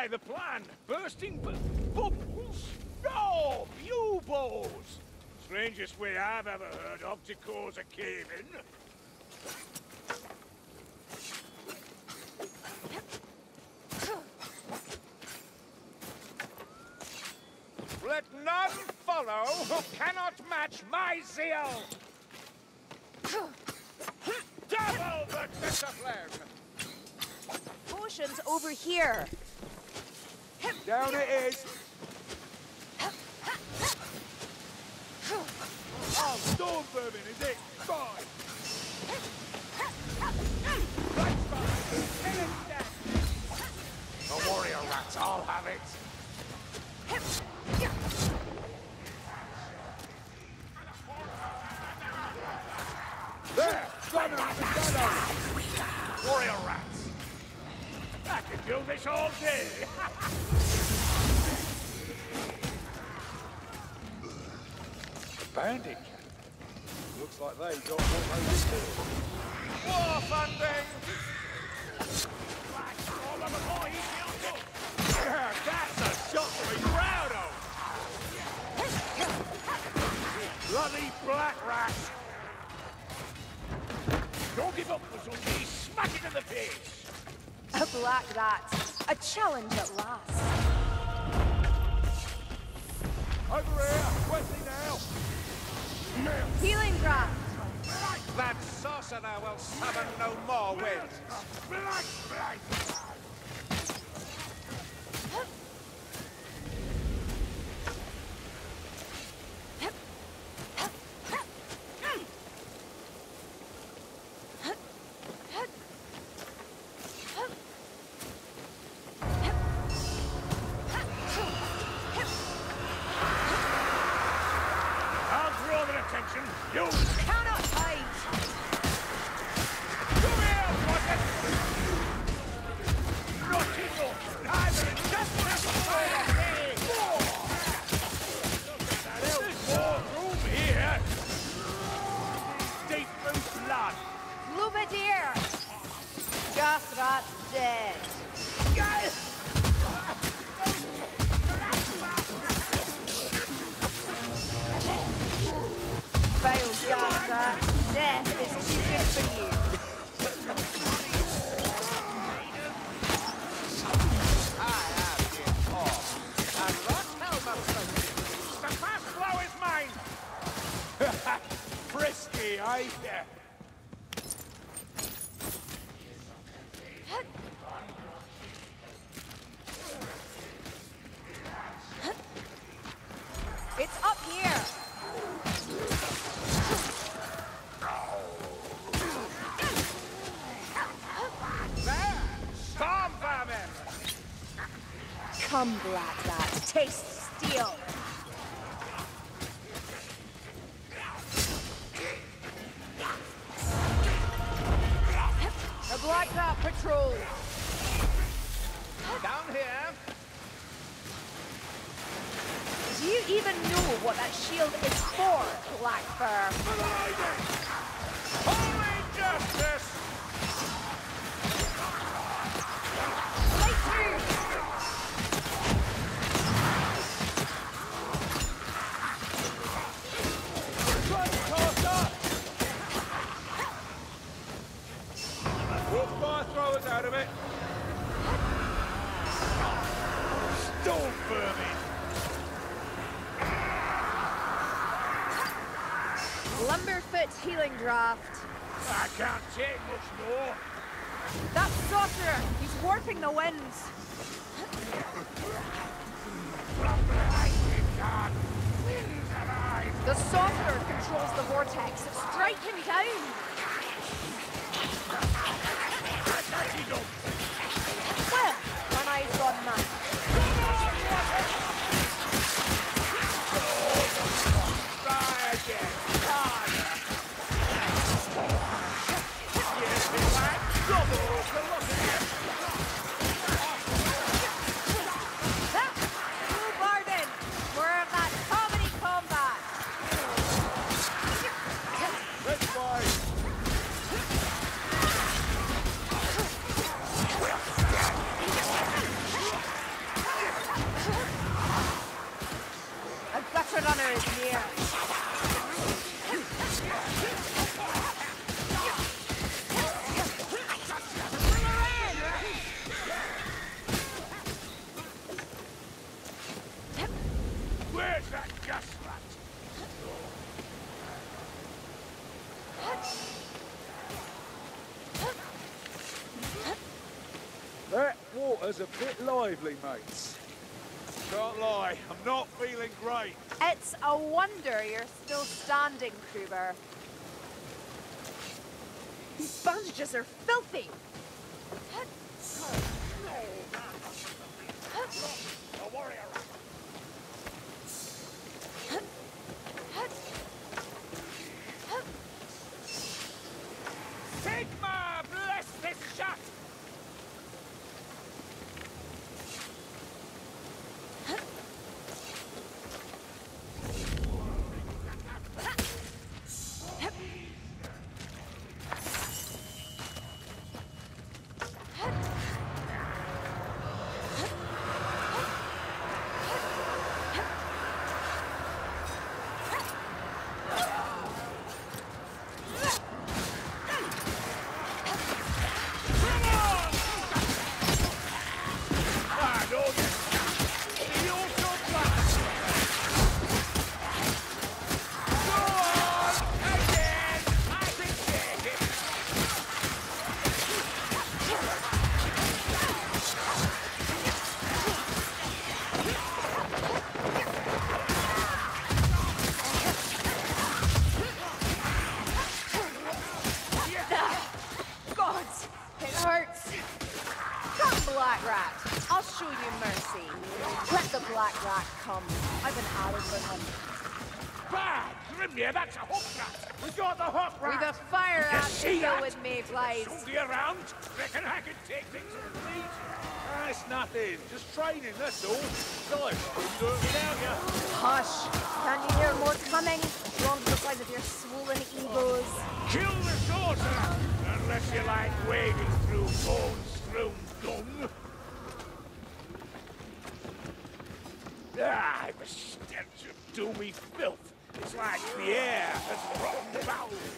try the plan. Bursting bubbles? No! U-bows! Strangest way I've ever heard of to cause a cave-in. Let none follow who cannot match my zeal! Double the discipline! Potions over here. Down it is! Oh, storm vermin, is it? Fine! Right behind you, kill him dead! The warrior rats, I'll have it! There! Gun him, warrior rats! I could do this all day! Bandit camp. Looks like they got what they wanted. War funding! That's a shot to be proud of! Bloody black rat! Don't give up, Mazungi! Smack it in the face! A black rat. A challenge at last. Over here! Wesley now! Healing draft. That sorcerer will summon no more winds! You cannot hide! Come here, Rocket! Rocket! I'm just There's more room here! Deep blue blood! Lubadier! Gothrat dead. Fail, Gothrat. Death is too good for you. I have it off. And Rock Helmer, the fast flow is mine! Frisky, I hear. It's up here. There! Storm vermin! Come, black rat. Taste steel. The black rat patrol. Down here! Do you even know what that shield is for, Blackfur? Holy justice! Light through! We'll fire throwers out of it. Storm vermin! Lumberfoot healing draft. I can't take much more. That sorcerer, he's warping the winds. The sorcerer controls the vortex. Strike him down. Well, when I've gone mad. Try again. Blue Barden, we're in that comedy combat. Let's fight. water's a bit lively, mates. Can't lie, I'm not feeling great. It's a wonder you're still standing, Kruber. These bandages are filthy. A warrior. Sigma, bless this shot! Black Rat. I'll show you mercy. Let the Black Rat come. I've an arrow for him. Bad! Grimnir, that's a hook rat! We got the hook rat! We've a fire You rat to see go that? with Mayflies. Somebody around? Reckon I can take things with me? It's nothing, just training, that's all. Besides, couldn't do it without you. Hush. Can you hear more coming? Wrong to the size of your swollen egos. Kill the sorcerer! Unless you like wading through bone-strewn dung. Ah, the stench of doomy filth. It's like the air has rotten bowels.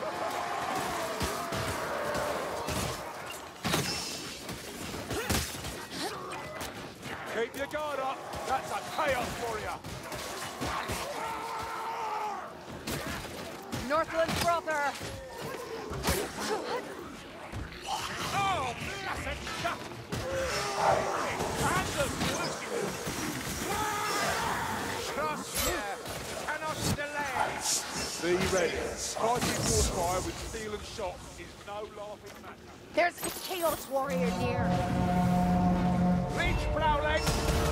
Keep your guard up, that's a chaos warrior. Northland Frother. Oh, blessed shot! Trust me, cannot delay. Be ready. Fighting warfire with steel and shot is no laughing matter. There's a Chaos Warrior near. Reach, Prowling!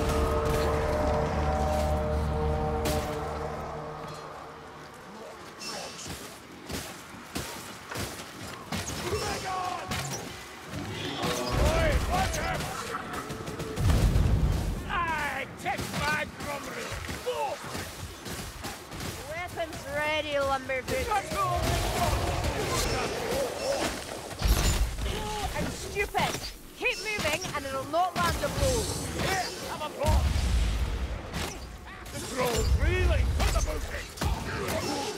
Weapons ready, Lumberboots. I'm stupid. Keep moving and it'll not land a blow. Here, have a plot! The troll's reeling from the booty!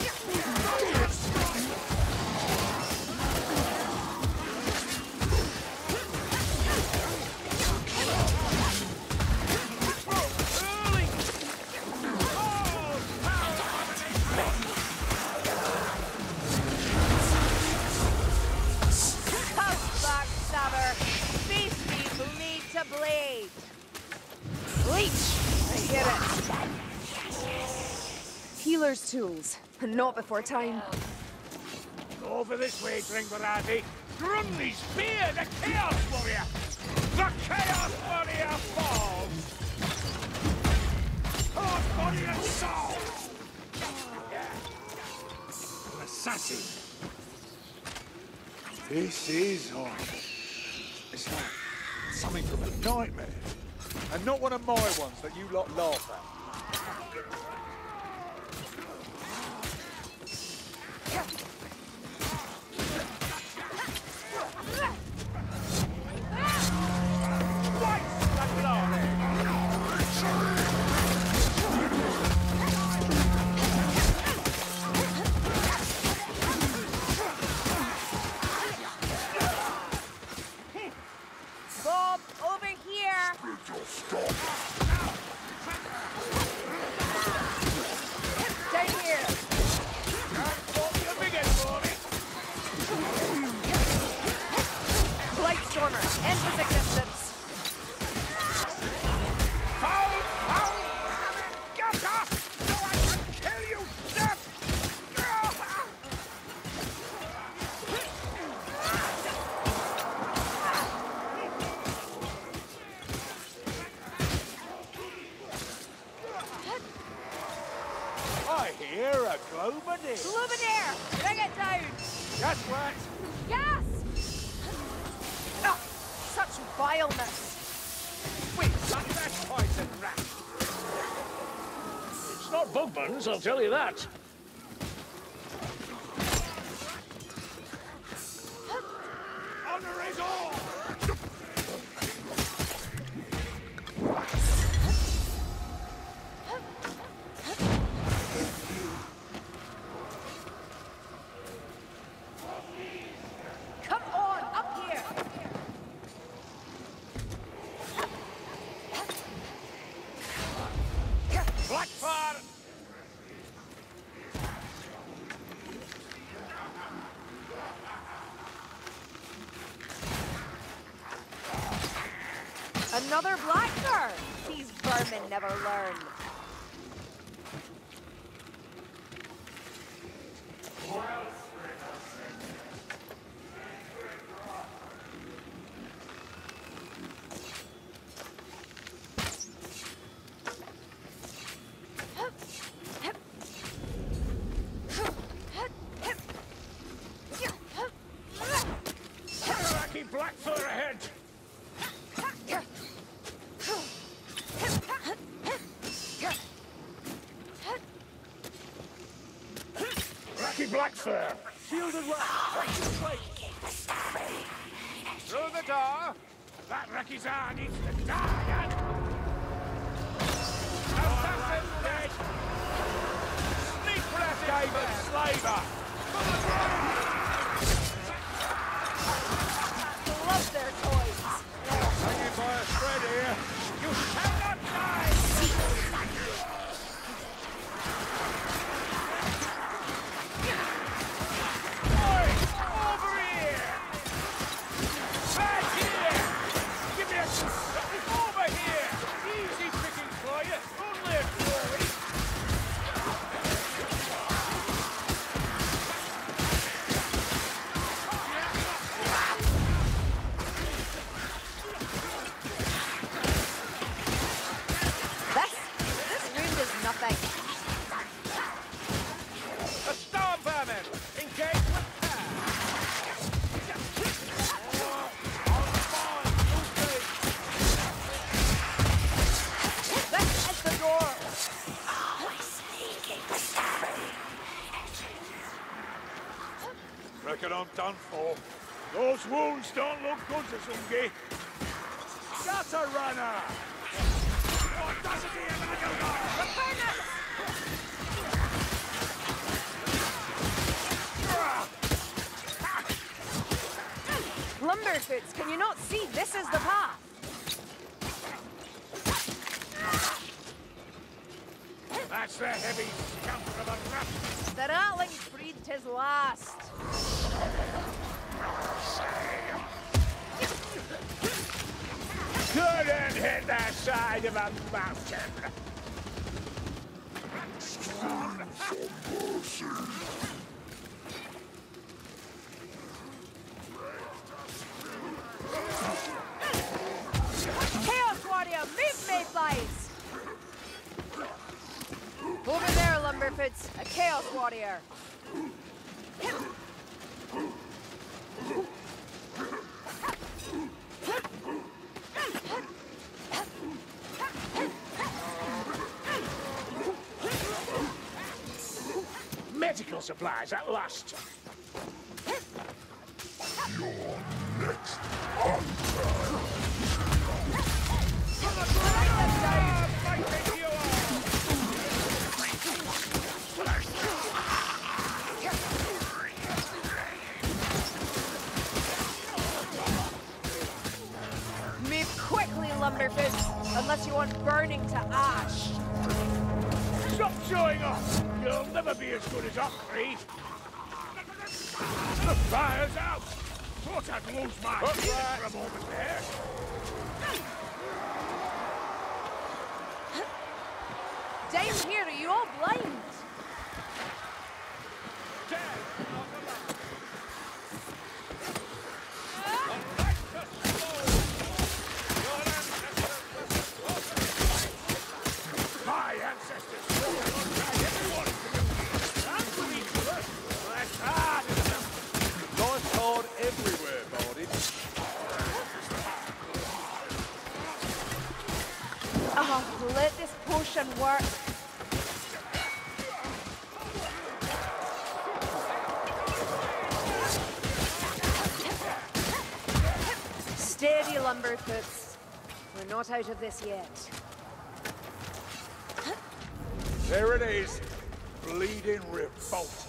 Blade. Leech! I get it. Healer's tools. Not before time. Over this way, Dringbarati. Grumney spear, the Chaos Warrior! The Chaos Warrior falls! Chaos Warrior Saul! Assassin! This is horrible. It's like something from a nightmare. And not one of my ones that you lot laugh at. Bob, over here! Down here! Blightstormer, end his existence. here, a Globadier. Luminaire! Bring it down! That's what. Gas! Oh, such vileness! Wait, that poison rat. It's not Bugman's, I'll tell you that. Honor is all! Come on, up here! Blackfire! Another Blackfire! These vermin never learn. Keep Blackfire ahead! Racky Blackfire! Shielded well! Through the door! That Racky's eye needs to die! Assassin dead! Sneak rat David Slaver! Love their toys! Hanging by a thread here. You shall not die! Oi! Over here! Back here! Give me a... Over here! Easy pickings for you! Only a glory! This wound is nothing. A storm vermin! Engage with This is the door! Reckon I'm done for. Those wounds don't look good to Zungi. Gutter runner! What doesn't he ever go on? The furnace! Lumberfoots, can you not see? This is the path! That's the heavy scamper of a rat. The ratling's breathed his last. Couldn't hit the side of a mountain. Chaos Warrior, move mayflies! Over there, Lumberfoots, a Chaos Warrior. Medical supplies at last. Move quickly, Lumberfoots, unless you want burning to ash. Stop showing off! You'll never be as good as Ockree. The fire's out! Thought I'd lose my head for a moment there. Down here, are you all blind? My ancestors fought alongside everyone. Let this potion work. Steady, Lumberfoots. We're not out of this yet. There it is. Bleeding revolting.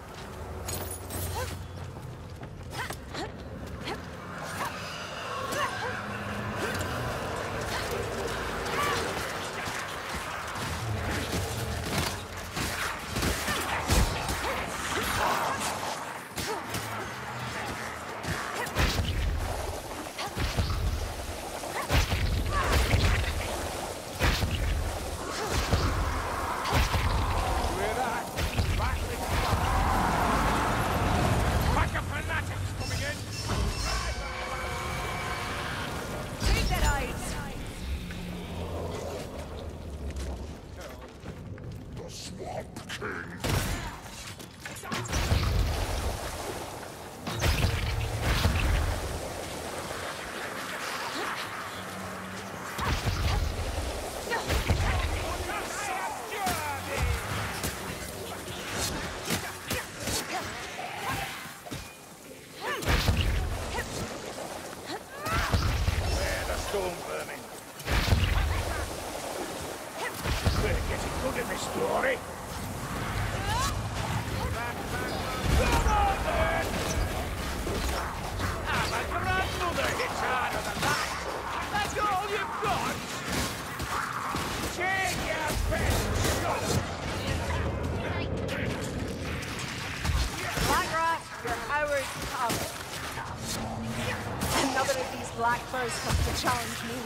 Another of these black furs comes to challenge me.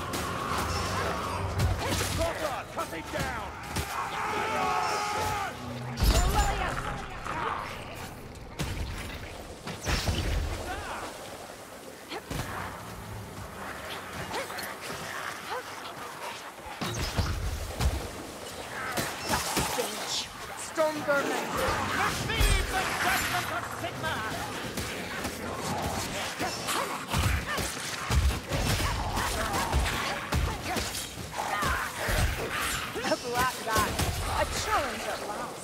Cobra, cut it down! Storm Vermin. Receive the judgment of Sigma! A black rat. A challenge at last.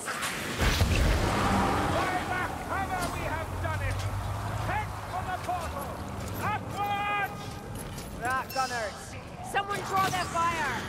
By the cover we have done it! Head for the portal! Upwards! Rat gunners. Someone draw their fire.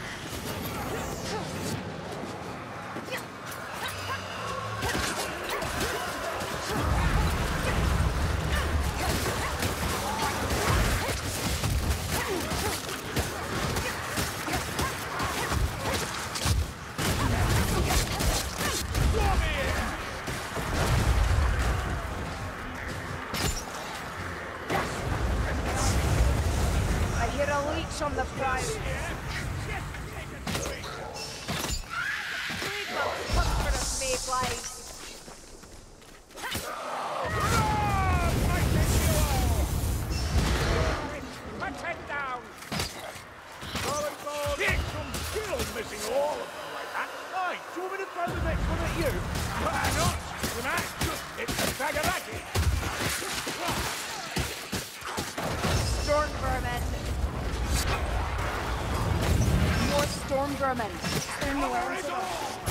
On the prize. Leave the comfort of mayflies. Put it down! Get some skill missing all of them like that. Aye, do you want me to throw the next one at you? Why not? You know, it's a bag of racket. Storm vermin. More storm vermin. They're nowhere to go.